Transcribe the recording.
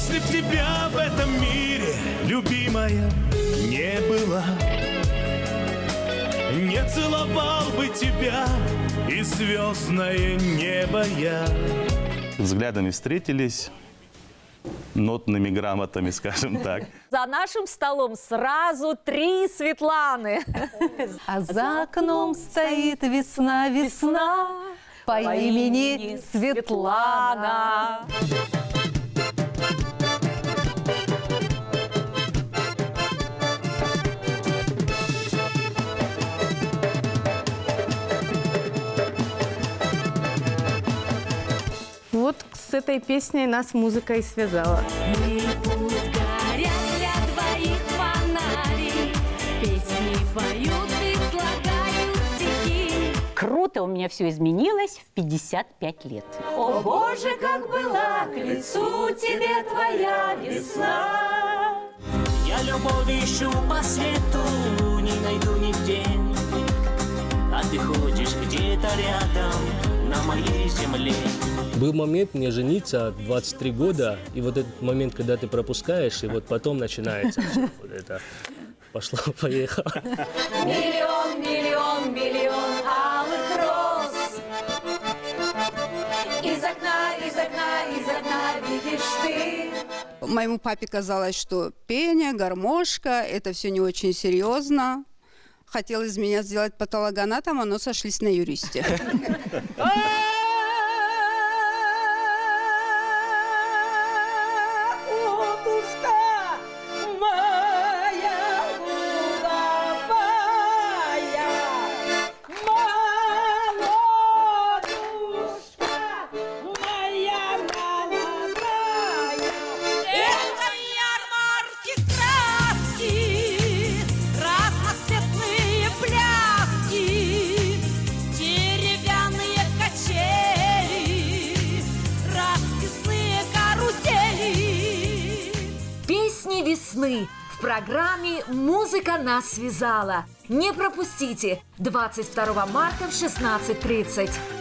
Если б тебя в этом мире, любимая, не было, не целовал бы тебя и звездное небо я. Взглядами встретились, нотными грамотами, скажем так. За нашим столом сразу 3 Светланы. А за окном стоит весна, весна по имени Светлана. Вот с этой песней нас музыка и связала. И пусть горят для двоих фонари, песни поют и слагают стихи. Круто у меня все изменилось в 55 лет. О, Боже, как была к лицу тебе твоя весна. Я любовь ищу по свету, не найду нигде, а ты ходишь где-то рядом на моей земле. Был момент мне жениться в 23 года, и вот этот момент, когда ты пропускаешь, и вот потом начинается все вот это. Пошло-поехало. Миллион, миллион, миллион алых роз. Из окна, из окна, из окна видишь ты. Моему папе казалось, что пение, гармошка – это все не очень серьезно. Хотел из меня сделать патологоанатома, но сошлись на юристе. Весны в программе «Музыка нас связала». Не пропустите 22 марта в 16:30.